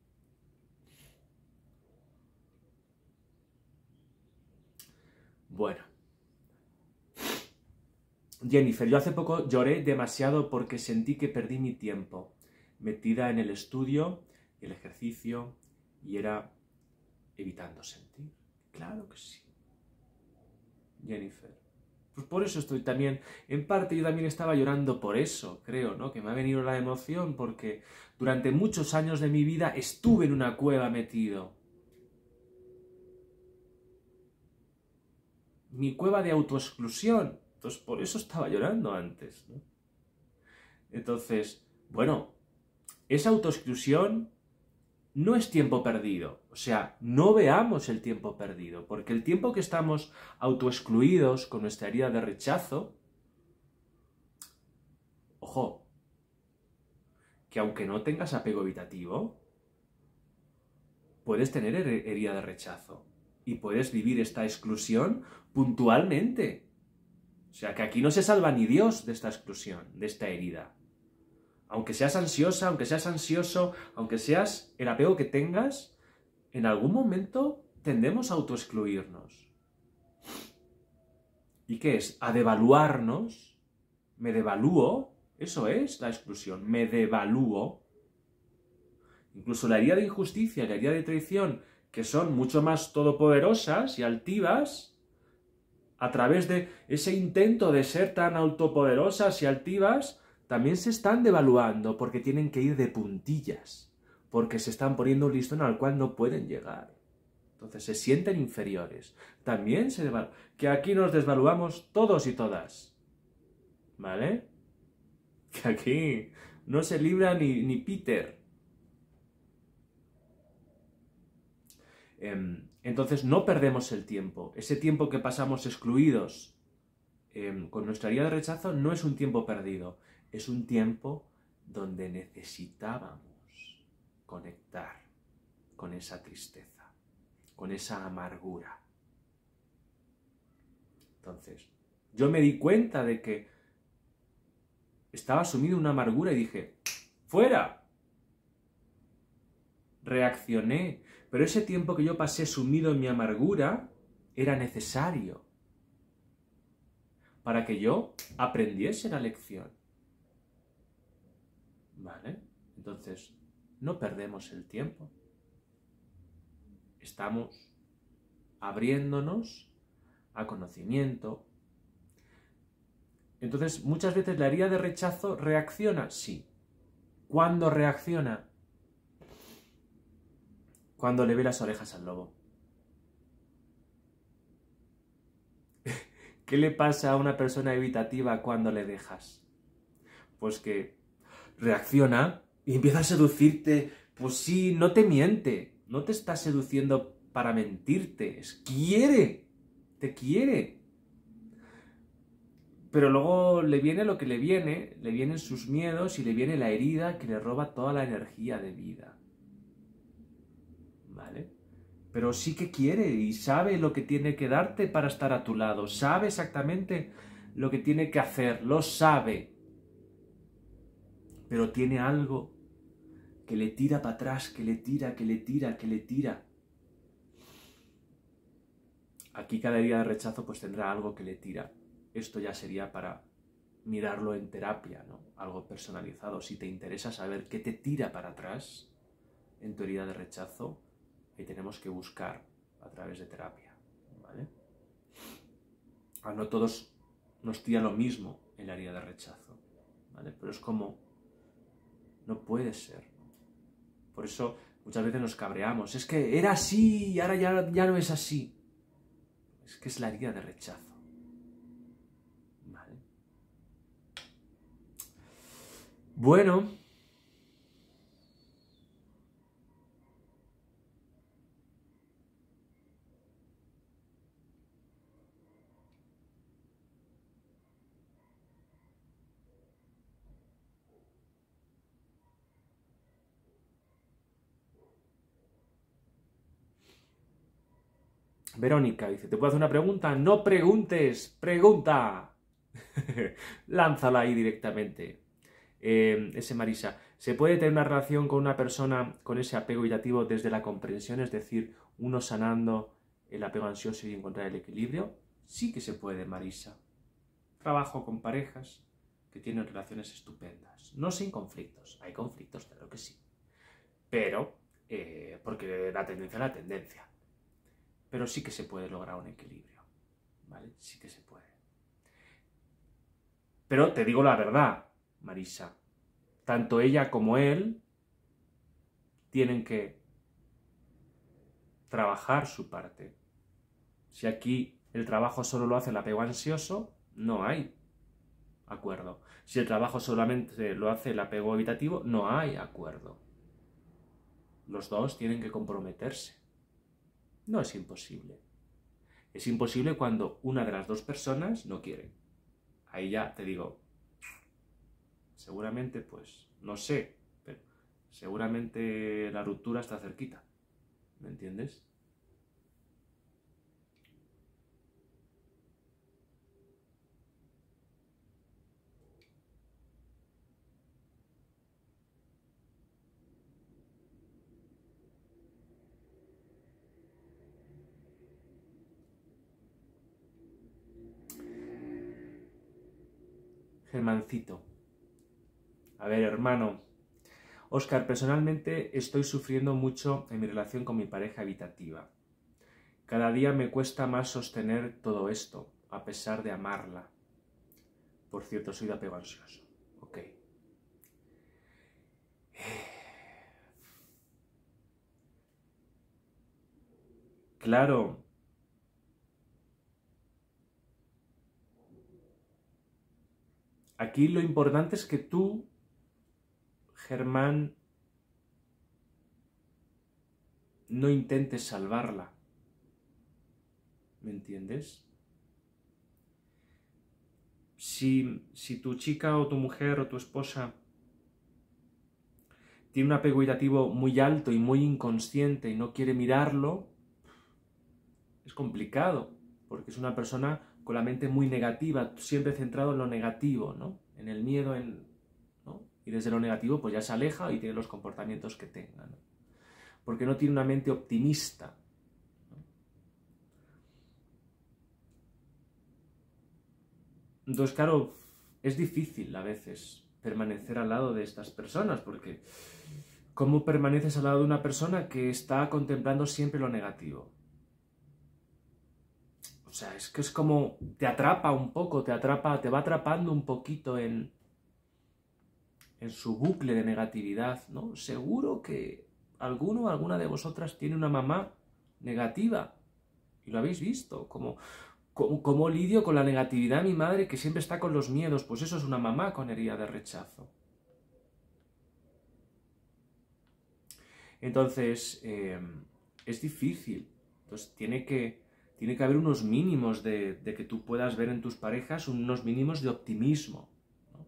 S1: Bueno. Jennifer, yo hace poco lloré demasiado porque sentí que perdí mi tiempo, metida en el estudio, el ejercicio, y era evitando sentir. Claro que sí. Jennifer, Pues por eso estoy también, en parte yo también estaba llorando por eso, creo, ¿no? Que me ha venido la emoción porque durante muchos años de mi vida estuve en una cueva metido. Mi cueva de autoexclusión. Entonces por eso estaba llorando antes, ¿no? Entonces, bueno, esa autoexclusión no es tiempo perdido. O sea, no veamos el tiempo perdido, porque el tiempo que estamos autoexcluidos con nuestra herida de rechazo, ojo, que aunque no tengas apego evitativo, puedes tener her- herida de rechazo y puedes vivir esta exclusión puntualmente. O sea, que aquí no se salva ni Dios de esta exclusión, de esta herida. Aunque seas ansiosa, aunque seas ansioso, aunque seas el apego que tengas, en algún momento tendemos a autoexcluirnos. ¿Y qué es? A devaluarnos. Me devalúo. Eso es la exclusión. Me devalúo. Incluso la herida de injusticia y la herida de traición, que son mucho más todopoderosas y altivas, a través de ese intento de ser tan autopoderosas y altivas, también se están devaluando porque tienen que ir de puntillas, porque se están poniendo un listón al cual no pueden llegar. Entonces se sienten inferiores. También se devalúan. Que aquí nos desvaluamos todos y todas. ¿Vale? Que aquí no se libra ni, ni Peter. Entonces no perdemos el tiempo. Ese tiempo que pasamos excluidos eh, con nuestra herida de rechazo no es un tiempo perdido. Es un tiempo donde necesitábamos conectar con esa tristeza, con esa amargura. Entonces, yo me di cuenta de que estaba sumido en una amargura y dije, ¡fuera! Reaccioné, pero ese tiempo que yo pasé sumido en mi amargura era necesario para que yo aprendiese la lección. ¿Vale? Entonces, no perdemos el tiempo. Estamos abriéndonos a conocimiento. Entonces, muchas veces la herida de rechazo reacciona, sí. ¿Cuándo reacciona? Cuando le ve las orejas al lobo. ¿Qué le pasa a una persona evitativa cuando le dejas? Pues que reacciona y empieza a seducirte. Pues sí, no te miente, no te está seduciendo para mentirte, es quiere, te quiere. Pero luego le viene lo que le viene, le vienen sus miedos y le viene la herida que le roba toda la energía de vida. ¿Vale? Pero sí que quiere y sabe lo que tiene que darte para estar a tu lado, sabe exactamente lo que tiene que hacer, lo sabe. Pero tiene algo que le tira para atrás, que le tira, que le tira, que le tira. Aquí cada herida de rechazo pues tendrá algo que le tira. Esto ya sería para mirarlo en terapia, ¿no? Algo personalizado. Si te interesa saber qué te tira para atrás en tu herida de rechazo, ahí tenemos que buscar a través de terapia, ¿vale? A no todos nos tira lo mismo en la herida de rechazo, ¿vale? Pero es como, no puede ser. Por eso muchas veces nos cabreamos. Es que era así y ahora ya, ya no es así. Es que es la herida de rechazo. ¿Vale? Bueno. Verónica dice, ¿te puedo hacer una pregunta? No preguntes, pregunta. Lánzala ahí directamente. Eh, ese Marisa, ¿se puede tener una relación con una persona con ese apego evitativo desde la comprensión? Es decir, uno sanando el apego ansioso y encontrar el equilibrio. Sí que se puede, Marisa. Trabajo con parejas que tienen relaciones estupendas. No sin conflictos. Hay conflictos, claro que sí. Pero, eh, porque la tendencia es la tendencia. Pero sí que se puede lograr un equilibrio, ¿vale? Sí que se puede. Pero te digo la verdad, Marisa, tanto ella como él tienen que trabajar su parte. Si aquí el trabajo solo lo hace el apego ansioso, no hay acuerdo. Si el trabajo solamente lo hace el apego evitativo, no hay acuerdo. Los dos tienen que comprometerse. No es imposible. Es imposible cuando una de las dos personas no quiere. Ahí ya te digo, seguramente, pues, no sé, pero seguramente la ruptura está cerquita. ¿Me entiendes? Germancito. A ver, hermano. Óscar, personalmente estoy sufriendo mucho en mi relación con mi pareja evitativa. Cada día me cuesta más sostener todo esto, a pesar de amarla. Por cierto, soy de apego ansioso. Ok. Claro. Aquí lo importante es que tú, Germán, no intentes salvarla. ¿Me entiendes? Si, si tu chica o tu mujer o tu esposa tiene un apego evitativo muy alto y muy inconsciente y no quiere mirarlo, es complicado, porque es una persona con la mente muy negativa, siempre centrado en lo negativo, ¿no? En el miedo, en, ¿no? Y desde lo negativo pues ya se aleja y tiene los comportamientos que tenga, ¿no? Porque no tiene una mente optimista, ¿no? Entonces, claro, es difícil a veces permanecer al lado de estas personas, porque ¿cómo permaneces al lado de una persona que está contemplando siempre lo negativo? O sea, es que es como, te atrapa un poco, te atrapa, te va atrapando un poquito en, en su bucle de negatividad, ¿no? Seguro que alguno o alguna de vosotras tiene una mamá negativa, y lo habéis visto, como, como, como lidio con la negatividad mi madre que siempre está con los miedos, pues eso es una mamá con herida de rechazo. Entonces, eh, es difícil, entonces tiene que... Tiene que haber unos mínimos de, de que tú puedas ver en tus parejas, unos mínimos de optimismo, ¿no?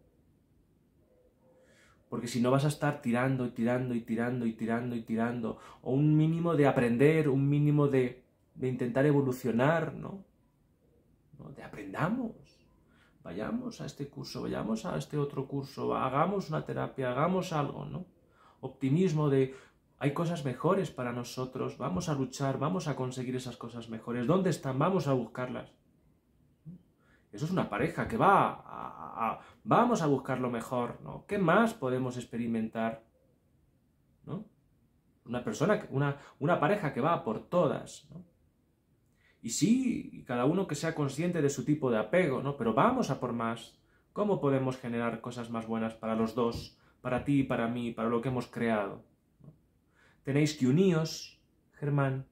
S1: Porque si no vas a estar tirando y tirando y tirando y tirando y tirando, o un mínimo de aprender, un mínimo de, de intentar evolucionar, ¿no? ¿no? De aprendamos, vayamos a este curso, vayamos a este otro curso, hagamos una terapia, hagamos algo, ¿no? Optimismo de... Hay cosas mejores para nosotros, vamos a luchar, vamos a conseguir esas cosas mejores. ¿Dónde están? Vamos a buscarlas. Eso es una pareja que va a, a, a, vamos a buscar lo mejor, ¿no? ¿Qué más podemos experimentar? ¿No? Una persona, una, una pareja que va por todas, ¿no? Y sí, cada uno que sea consciente de su tipo de apego, ¿no? Pero vamos a por más. ¿Cómo podemos generar cosas más buenas para los dos, para ti, para mí, para lo que hemos creado? Tenéis que uníos, Germán,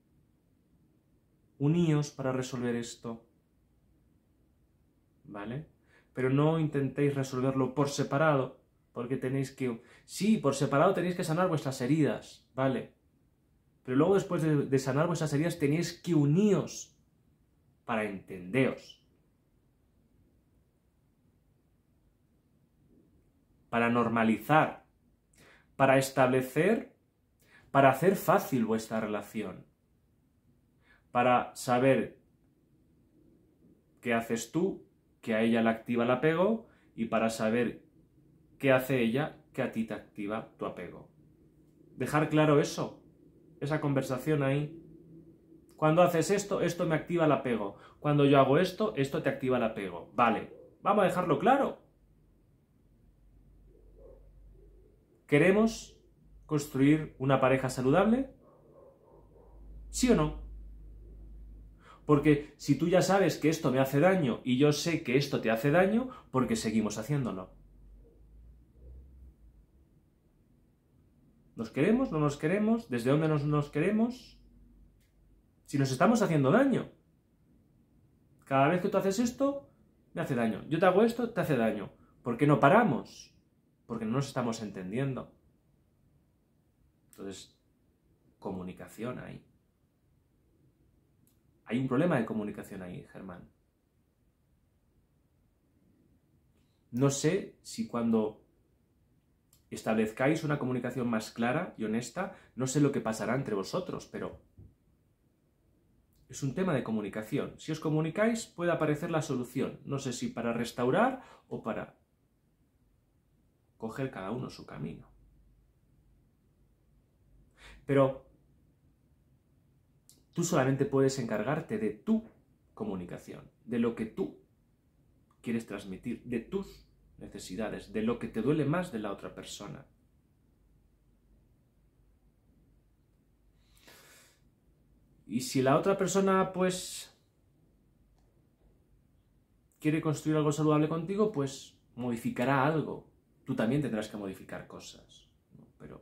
S1: uníos para resolver esto, ¿vale? Pero no intentéis resolverlo por separado, porque tenéis que... Sí, por separado tenéis que sanar vuestras heridas, ¿vale? Pero luego después de, de sanar vuestras heridas tenéis que uníos para entenderos, para normalizar, para establecer... para hacer fácil vuestra relación, para saber qué haces tú, que a ella le activa el apego, y para saber qué hace ella, que a ti te activa tu apego. Dejar claro eso, esa conversación ahí. Cuando haces esto, esto me activa el apego. Cuando yo hago esto, esto te activa el apego. Vale, vamos a dejarlo claro. ¿Queremos construir una pareja saludable? ¿Sí o no? Porque si tú ya sabes que esto me hace daño y yo sé que esto te hace daño, ¿por qué seguimos haciéndolo? ¿Nos queremos? ¿No nos queremos? ¿Desde dónde nos, nos queremos? Si nos estamos haciendo daño. Cada vez que tú haces esto, me hace daño. Yo te hago esto, te hace daño. ¿Por qué no paramos? Porque no nos estamos entendiendo. Entonces, comunicación ahí. Hay un problema de comunicación ahí, Germán. No sé si cuando establezcáis una comunicación más clara y honesta, no sé lo que pasará entre vosotros, pero es un tema de comunicación. Si os comunicáis, puede aparecer la solución. No sé si para restaurar o para coger cada uno su camino. Pero tú solamente puedes encargarte de tu comunicación, de lo que tú quieres transmitir, de tus necesidades, de lo que te duele más de la otra persona. Y si la otra persona, pues, quiere construir algo saludable contigo, pues modificará algo. Tú también tendrás que modificar cosas, ¿no? Pero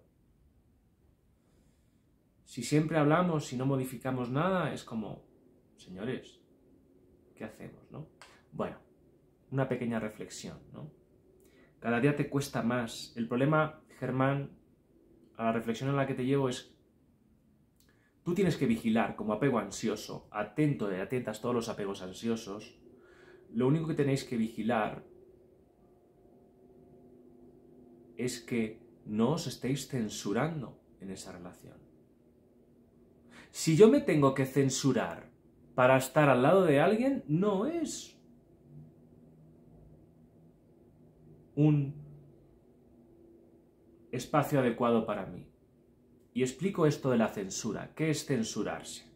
S1: si siempre hablamos y no modificamos nada, es como, señores, ¿qué hacemos, no? Bueno, una pequeña reflexión, ¿no? Cada día te cuesta más. El problema, Germán, a la reflexión en la que te llevo es, tú tienes que vigilar como apego ansioso, atento y atentas todos los apegos ansiosos. Lo único que tenéis que vigilar es que no os estéis censurando en esa relación. Si yo me tengo que censurar para estar al lado de alguien, no es un espacio adecuado para mí. Y explico esto de la censura. ¿Qué es censurarse?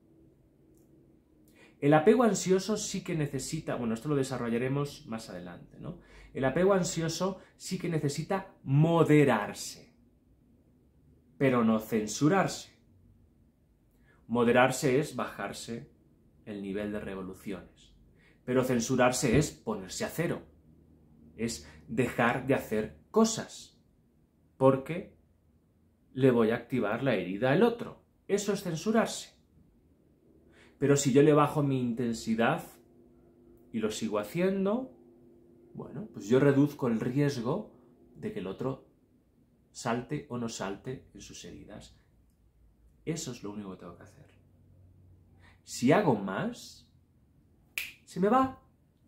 S1: El apego ansioso sí que necesita, bueno, esto lo desarrollaremos más adelante, ¿no? El apego ansioso sí que necesita moderarse, pero no censurarse. Moderarse es bajarse el nivel de revoluciones, pero censurarse es ponerse a cero, es dejar de hacer cosas, porque le voy a activar la herida al otro. Eso es censurarse. Pero si yo le bajo mi intensidad y lo sigo haciendo, bueno, pues yo reduzco el riesgo de que el otro salte o no salte en sus heridas. Eso es lo único que tengo que hacer. Si hago más, se me va.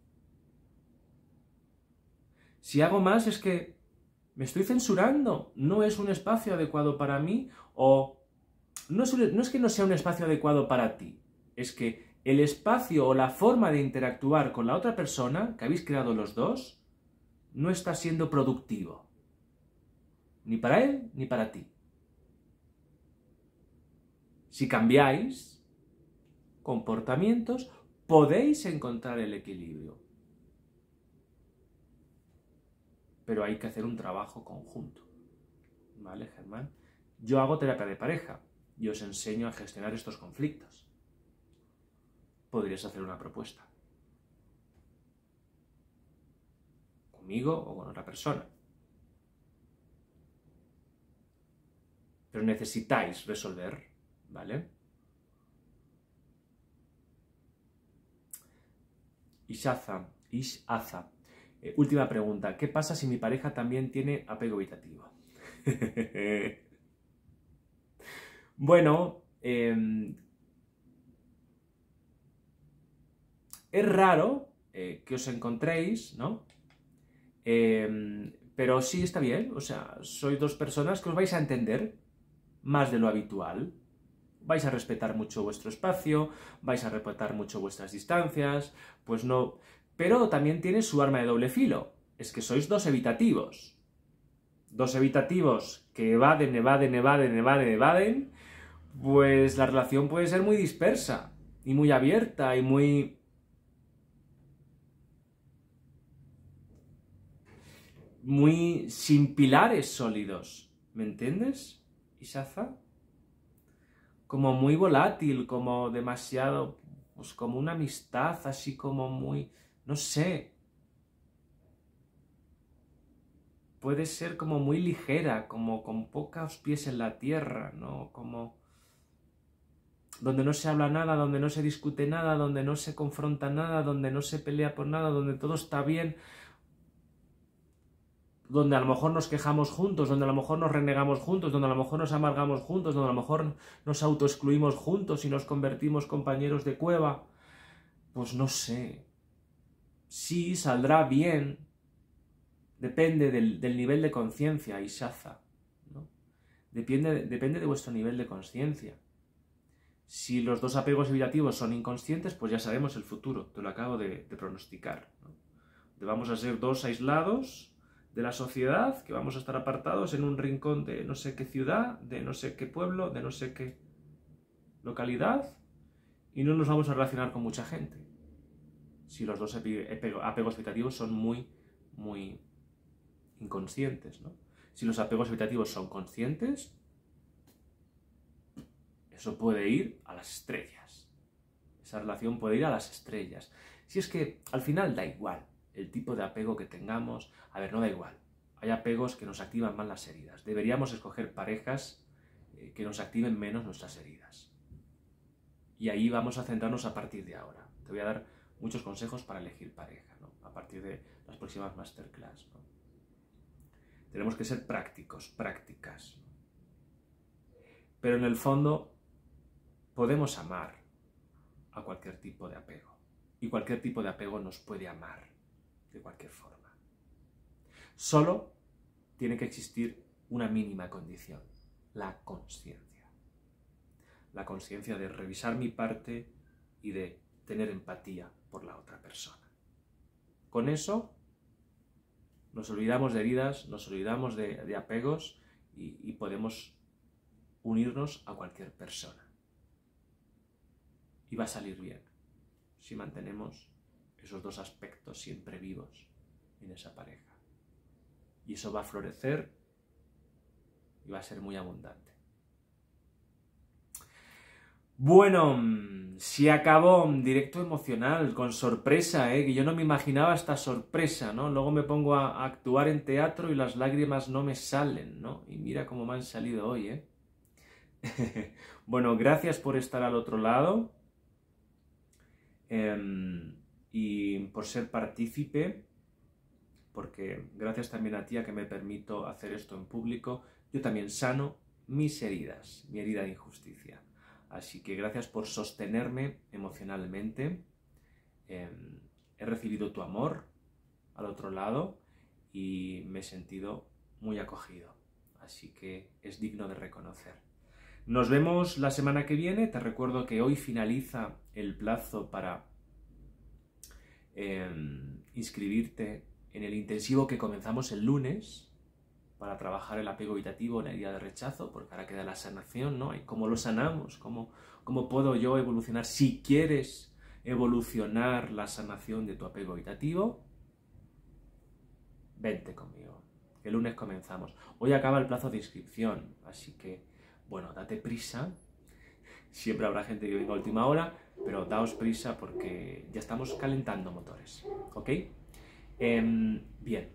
S1: Si hago más es que me estoy censurando, no es un espacio adecuado para mí, o no es, un, no es que no sea un espacio adecuado para ti, es que el espacio o la forma de interactuar con la otra persona que habéis creado los dos no está siendo productivo, ni para él ni para ti. Si cambiáis comportamientos, podéis encontrar el equilibrio. Pero hay que hacer un trabajo conjunto. ¿Vale, Germán? Yo hago terapia de pareja y os enseño a gestionar estos conflictos. Podrías hacer una propuesta. Conmigo o con otra persona. Pero necesitáis resolver, ¿vale? Ishaza, Ishaza. Eh, última pregunta. ¿Qué pasa si mi pareja también tiene apego evitativo? Bueno, eh, es raro eh, que os encontréis, ¿no? Eh, pero sí está bien, o sea, sois dos personas que os vais a entender más de lo habitual. Vais a respetar mucho vuestro espacio, vais a respetar mucho vuestras distancias, pues no... Pero también tiene su arma de doble filo, es que sois dos evitativos. Dos evitativos que evaden, evaden, evaden, evaden, evaden, pues la relación puede ser muy dispersa, y muy abierta, y muy... muy sin pilares sólidos, ¿me entiendes, Ishaza? Como muy volátil, como demasiado... pues como una amistad así como muy, no sé, puede ser como muy ligera, como con pocos pies en la tierra, ¿no? Como donde no se habla nada, donde no se discute nada, donde no se confronta nada, donde no se pelea por nada, donde todo está bien, donde a lo mejor nos quejamos juntos, donde a lo mejor nos renegamos juntos, donde a lo mejor nos amargamos juntos, donde a lo mejor nos autoexcluimos juntos y nos convertimos compañeros de cueva. Pues no sé. Sí, saldrá bien. Depende del, del nivel de conciencia, Ishaza, ¿no? Depende, depende de vuestro nivel de conciencia. Si los dos apegos evitativos son inconscientes, pues ya sabemos el futuro, te lo acabo de, de pronosticar, ¿no? De vamos a ser dos aislados de la sociedad, que vamos a estar apartados en un rincón de no sé qué ciudad, de no sé qué pueblo, de no sé qué localidad, y no nos vamos a relacionar con mucha gente. Si los dos apegos evitativos son muy, muy inconscientes, ¿no? Si los apegos evitativos son conscientes, eso puede ir a las estrellas. Esa relación puede ir a las estrellas. Si es que al final da igual el tipo de apego que tengamos. A ver, no da igual. Hay apegos que nos activan más las heridas. Deberíamos escoger parejas eh, que nos activen menos nuestras heridas. Y ahí vamos a centrarnos a partir de ahora. Te voy a dar muchos consejos para elegir pareja, ¿no? A partir de las próximas masterclass, ¿no? Tenemos que ser prácticos, prácticas, ¿no? Pero en el fondo podemos amar a cualquier tipo de apego. Y cualquier tipo de apego nos puede amar de cualquier forma. Solo tiene que existir una mínima condición: la consciencia. La consciencia de revisar mi parte y de tener empatía por la otra persona. Con eso nos olvidamos de heridas, nos olvidamos de, de apegos y, y podemos unirnos a cualquier persona. Y va a salir bien si mantenemos esos dos aspectos siempre vivos en esa pareja. Y eso va a florecer y va a ser muy abundante. Bueno, se acabó directo emocional, con sorpresa, ¿eh? Que yo no me imaginaba esta sorpresa, ¿no? Luego me pongo a, a actuar en teatro y las lágrimas no me salen, ¿no? Y mira cómo me han salido hoy, ¿eh? Bueno, gracias por estar al otro lado eh, y por ser partícipe, porque gracias también a ti a que me permito hacer esto en público, yo también sano mis heridas, mi herida de injusticia. Así que gracias por sostenerme emocionalmente. Eh, he recibido tu amor al otro lado y me he sentido muy acogido. Así que es digno de reconocer. Nos vemos la semana que viene. Te recuerdo que hoy finaliza el plazo para eh, inscribirte en el intensivo que comenzamos el lunes para trabajar el apego evitativo, la herida de rechazo, porque ahora queda la sanación, ¿no? ¿Y cómo lo sanamos? ¿Cómo, cómo puedo yo evolucionar? Si quieres evolucionar la sanación de tu apego evitativo, vente conmigo, que el lunes comenzamos. Hoy acaba el plazo de inscripción, así que, bueno, date prisa. Siempre habrá gente que venga a última hora, pero daos prisa porque ya estamos calentando motores, ¿ok? Eh, bien.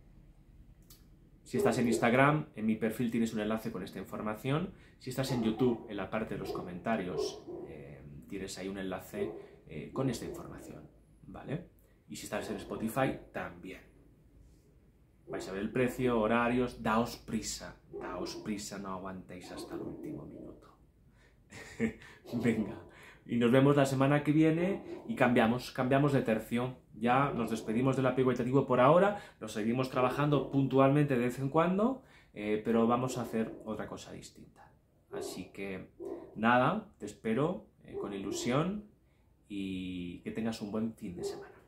S1: Si estás en Instagram, en mi perfil tienes un enlace con esta información. Si estás en YouTube, en la parte de los comentarios, eh, tienes ahí un enlace eh, con esta información, ¿vale? Y si estás en Spotify, también. Vais a ver el precio, horarios, daos prisa, daos prisa, no aguantéis hasta el último minuto. Venga, y nos vemos la semana que viene y cambiamos, cambiamos de tercio. Ya nos despedimos del apego evitativo por ahora, lo seguimos trabajando puntualmente de vez en cuando, eh, pero vamos a hacer otra cosa distinta. Así que nada, te espero eh, con ilusión y que tengas un buen fin de semana.